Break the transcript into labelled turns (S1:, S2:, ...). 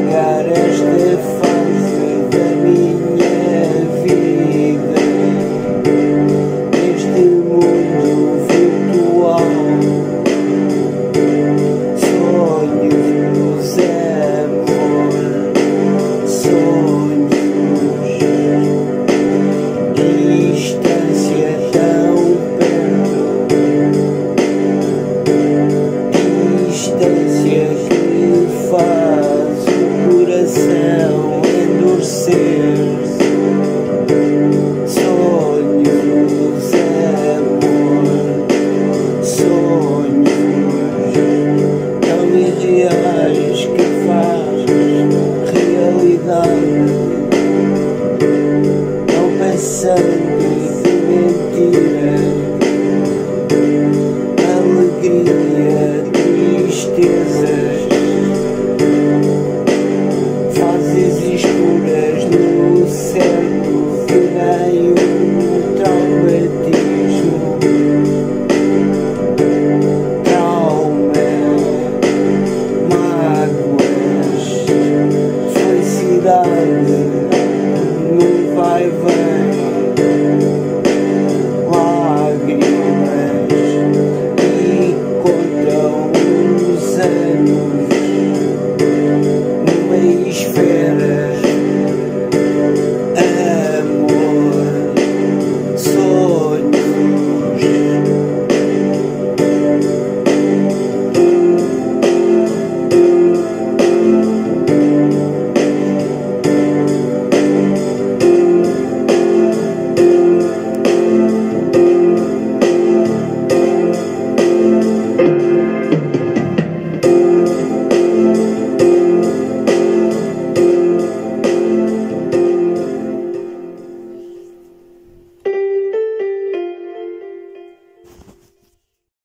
S1: apagar esta fase da minha vida neste mundo virtual. Sonhos, amor, sonhos, distância tão perto, distância que faz o coração endurecer-se. Sonhos, amor, sonhos tão irreais que faz realidade, não pensando de mentira, alegria, tristezas, fases escuras no cérebro que nem um traumatismo, trauma, mágoas, felicidade, no vai-vem, lágrimas, e contam os anos numa esfera